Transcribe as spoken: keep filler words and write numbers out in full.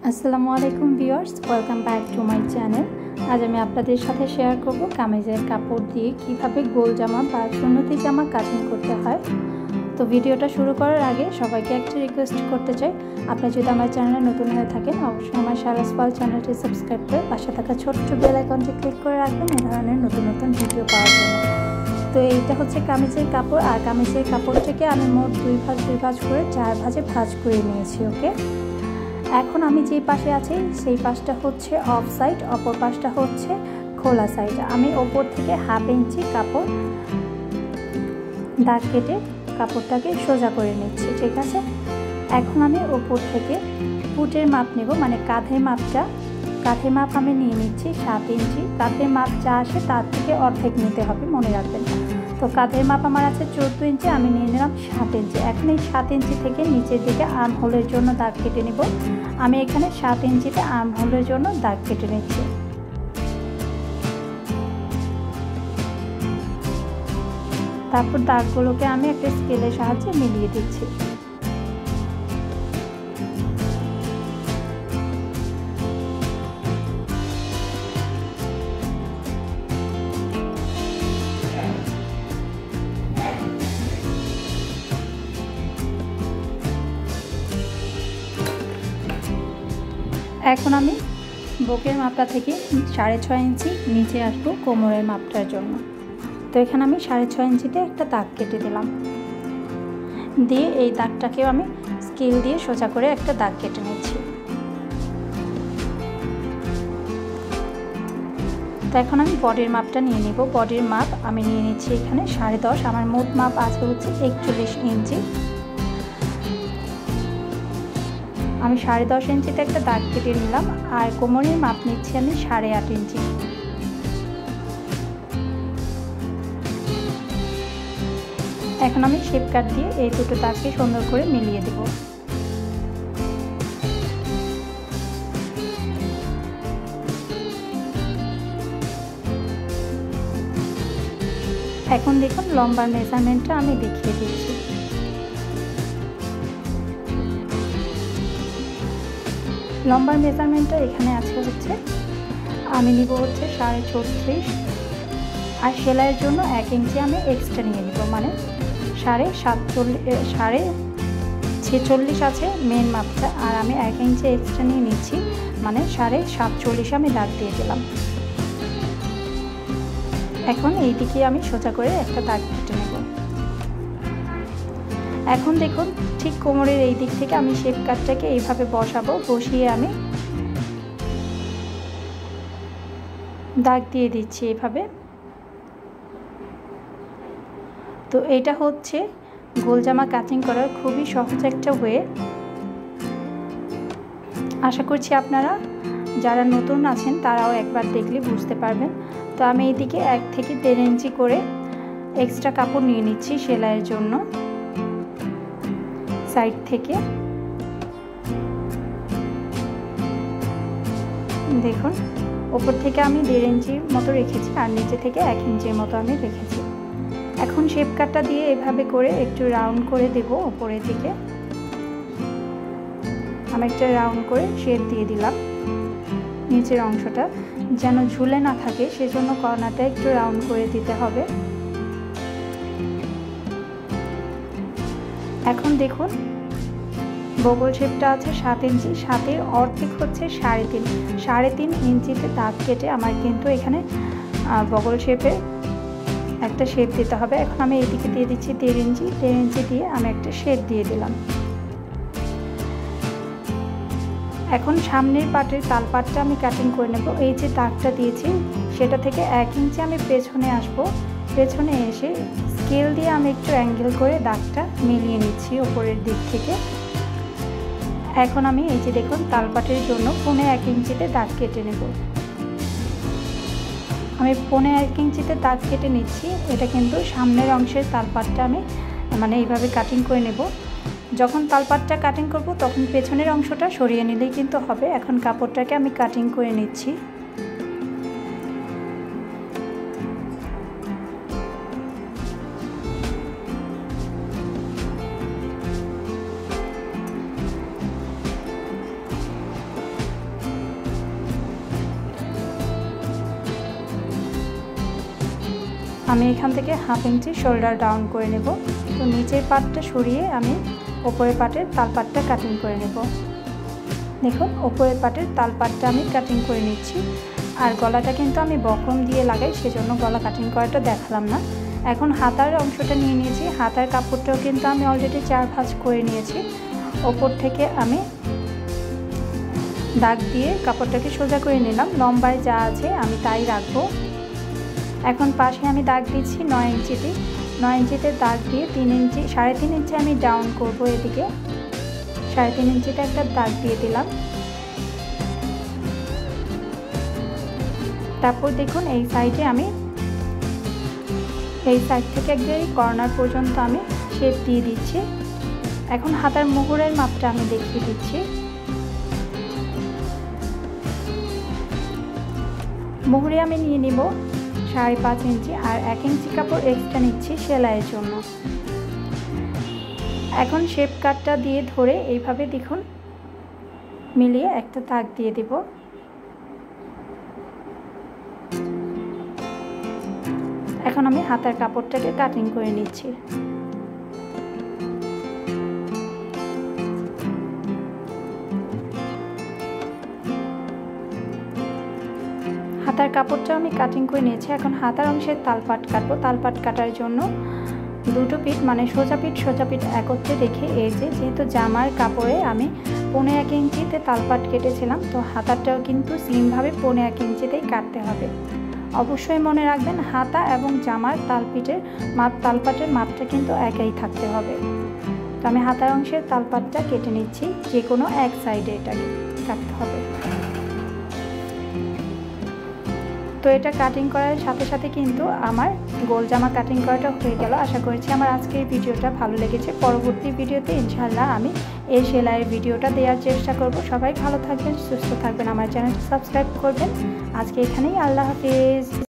আসসালামু আলাইকুম viewers, welcome back to my channel. আজ আমি আপনাদের সাথে শেয়ার করব কামিজের কাপড় দিয়ে কিভাবে গোল জামা বা সুন্নতি জামা কাটিং করতে হয়। তো ভিডিওটা শুরু করার আগে সবাইকে একটা রিকোয়েস্ট করতে চাই, আপনি যদি আমার চ্যানেলে নতুন হয়ে থাকেন অবশ্যই আমার শাহরাজ পাল চ্যানেলটি সাবস্ক্রাইব করে পাশে থাকা ছোট্ট বেল আইকনটি ক্লিক করে রাখবেন এই ধরনের নতুন নতুন ভিডিও পাওয়ার জন্য। তো এইটা হচ্ছে কামিজের কাপড়, আর কামিজের কাপড়টাকে আমি মোট দুই ভাঁজ দুই ভাঁজ করে চার ভাঁজে ভাঁজ করে নিয়েছি। ওকে, এখন আমি যে পাশে আছি সেই পাশটা হচ্ছে অফ সাইড, অপর পাশটা হচ্ছে খোলা সাইড। আমি ওপর থেকে হাফ ইঞ্চি কাপড় দাগ কেটে কাপড়টাকে সোজা করে নিচ্ছি। ঠিক আছে, এখন আমি ওপর থেকে ফুটের মাপ নেব, মানে কাঁধের মাপটা কাঁধের মাপ আমি নিয়ে নিচ্ছি সাত ইঞ্চি। কাঁধের মাপ যা আসে তার থেকে অর্ধেক নিতে হবে, মনে রাখবেন। তো কাঁধের মাপ আমার আছে চোদ্দো ইঞ্চি, আমি নিয়ে নিলাম সাত ইঞ্চি। এখন এই সাত ইঞ্চি থেকে নিচের দিকে আর্ম হোলের জন্য দাগ কেটে নেব। আমি এখানে সাত ইঞ্চিতে আর্ম হোলের জন্য দাগ কেটে নিচ্ছি। তারপর দাগগুলোকে আমি একটা স্কেলের সাহায্যে মিলিয়ে দিচ্ছি। এখন আমি বুকের মাপটা থেকে সাড়ে ছয় ইঞ্চি নিচে আসবো কোমরের মাপটার জন্য। তো এখানে আমি সাড়ে ছয় ইঞ্চিতে একটা দাগ কেটে দিলাম, দিয়ে এই দাগটাকেও আমি স্কেল দিয়ে সোজা করে একটা দাগ কেটে নিচ্ছি। তো এখন আমি বডির মাপটা নিয়ে নিব। বডির মাপ আমি নিয়ে নিচ্ছি এখানে সাড়ে দশ। আমার মোট মাপ আছে হচ্ছে একচল্লিশ ইঞ্চি। আমি সাড়ে দশ ইঞ্চিতে একটা দাগ কেটে নিলাম, আর কোমরের মাপ নিচ্ছি আমি সাড়ে আট ইঞ্চি। এখন আমি শেপ কাট দিয়ে এই দুটো দাগকে সুন্দর করে মিলিয়ে দেব। এখন দেখুন লম্বার মেজারমেন্টটা আমি দেখিয়ে দিচ্ছি। লম্বার মেজারমেন্টটা এখানে আছে হচ্ছে আমি নিব হচ্ছে সাড়ে ছত্রিশ, আর সেলাইয়ের জন্য এক ইঞ্চি আমি এক্সট্রা নিয়ে নিব, মানে সাড়ে সাতচল্লিশ সাড়ে ছেচল্লিশ আছে মেন মাপটা, আর আমি এক ইঞ্চি এক্সট্রা নিয়ে নিচ্ছি, মানে সাড়ে সাতচল্লিশ আমি দাগ দিয়ে দিলাম। এখন এই দিকে আমি সোজা করে একটা দাগ কেটে নেব। এখন দেখুন ঠিক কোমরের এই দিক থেকে আমি শেপ কাটটাকে এইভাবে বসাবো, বসিয়ে আমি দাগ দিয়ে দিচ্ছি এইভাবে। তো এটা হচ্ছে গোল জামা কাটিং করার খুবই সহজ একটা ওয়ে। আশা করছি আপনারা যারা নতুন আছেন তারাও একবার দেখলে বুঝতে পারবেন। তো আমি এইদিকে এক থেকে দেড় ইঞ্চি করে এক্সট্রা কাপড় নিয়ে নিচ্ছি সেলাইয়ের জন্য সাইড থেকে। দেখুন ওপর থেকে আমি দেড় ইঞ্চির মতো রেখেছি, আর নিচে থেকে এক ইঞ্চির মতো আমি রেখেছি। এখন শেপ কাটটা দিয়ে এভাবে করে একটু রাউন্ড করে দেব। ওপরের দিকে আমি একটা রাউন্ড করে শেপ দিয়ে দিলাম। নিচের অংশটা যেন ঝুলে না থাকে সেজন্য কর্নারটা একটু রাউন্ড করে দিতে হবে। এখন দেখুন বগল শেপটা আছে সাত ইঞ্চি, সাতের অর্ধেক হচ্ছে সাড়ে তিন সাড়ে তিন ইঞ্চিতে দাগ কেটে আমার কিন্তু এখানে বগল শেপে একটা শেপ দিতে হবে। এখন আমি এইদিকে দিয়ে দিচ্ছি দেড় ইঞ্চি দেড় ইঞ্চি দিয়ে আমি একটা শেপ দিয়ে দিলাম। এখন সামনের পাটের তাল পাটটা আমি কাটিং করে নেব। এই যে দাগটা দিয়েছি সেটা থেকে এক ইঞ্চি আমি পেছনে আসব, পেছনে এসে স্কেল দিয়ে আমি একটু অ্যাঙ্গেল করে দাগটা মিলিয়ে নিচ্ছি ওপরের দিক থেকে। এখন আমি এই যে দেখুন তালপাটের জন্য পৌনে এক ইঞ্চিতে দাগ কেটে নেব। আমি পৌনে এক ইঞ্চিতে দাগ কেটে নিচ্ছি। এটা কিন্তু সামনের অংশের তালপাটটা আমি মানে এইভাবে কাটিং করে নেব। যখন তালপাটটা কাটিং করব তখন পেছনের অংশটা সরিয়ে নিলেই কিন্তু হবে। এখন কাপড়টাকে আমি কাটিং করে নিচ্ছি। আমি এখান থেকে হাফ ইঞ্চি শোল্ডার ডাউন করে নেব। তো নিচের পাটটা সরিয়ে আমি ওপরের পাটের তালপাটটা কাটিং করে নেব। দেখুন ওপরের পাটের তালপাটটা আমি কাটিং করে নিচ্ছি। আর গলাটা কিন্তু আমি বক্রম দিয়ে লাগাই, সেজন্য গলা কাটিং করাটা দেখালাম না। এখন হাতার অংশটা নিয়ে নিয়েছি। হাতার কাপড়টাও কিন্তু আমি অলরেডি চার ভাঁজ করে নিয়েছি। ওপর থেকে আমি দাগ দিয়ে কাপড়টাকে সোজা করে নিলাম। লম্বায় যা আছে আমি তাই রাখবো। এখন পাশে আমি দাগ দিচ্ছি নয় ইঞ্চিতে। নয় ইঞ্চিতে দাগ দিয়ে তিন ইঞ্চি সাড়ে তিন ইঞ্চি আমি ডাউন করব। এদিকে সাড়ে তিন ইঞ্চিতে একটা দাগ দিয়ে দিলাম। তারপর দেখুন এই সাইডে আমি এই সাইড থেকে একদম কর্নার পর্যন্ত আমি শেপ দিয়ে দিচ্ছি। এখন হাতার মোহরের মাপটা আমি দেখিয়ে দিচ্ছি। মোহরে আমি নিয়ে নিব সাড়ে পাঁচ ইঞ্চি, আর এক ইঞ্চি কাপড় এক্সট্রা নিচ্ছি সেলাইয়ের জন্য। এখন শেপ কাটটা দিয়ে ধরে এইভাবে দেখুন মিলিয়ে একটা দাগ দিয়ে দেব। এখন আমি হাতার কাপড়টাকে কাটিং করে নিচ্ছি। হাতার কাপড়টা আমি কাটিং করে নিয়েছি। এখন হাতার অংশের তালপাট কাটবো। তালপাট কাটার জন্য দুটো পিঠ মানে সোজা পিঠ সোজা পিঠ একত্রে রেখে এই যে যেহেতু জামার কাপড়ে আমি পৌনে এক ইঞ্চিতে তালপাট কেটেছিলাম, তো হাতারটাও কিন্তু সেমভাবে পৌনে এক ইঞ্চিতেই কাটতে হবে। অবশ্যই মনে রাখবেন হাতা এবং জামার তালপিঠের মাপ তালপাটের মাপটা কিন্তু একই থাকতে হবে। তো আমি হাতার অংশের তালপাটটা কেটে নিচ্ছি, যে কোনো এক সাইডে এটাকে কাটতে হবে। তো এটা কাটিং করার সাথে সাথে কিন্তু আমার গোল জামা কাটিং করাটা হয়ে গেল। আশা করছি আমার আজকের ভিডিওটা ভালো লেগেছে। পরবর্তী ভিডিওতে ইনশাআল্লাহ আমি এই সেলাইয়ের ভিডিওটা দেওয়ার চেষ্টা করব। সবাই ভালো থাকবেন, সুস্থ থাকবেন, আমার চ্যানেলটা সাবস্ক্রাইব করবেন। আজকে এখানেই, আল্লাহ হাফেজ।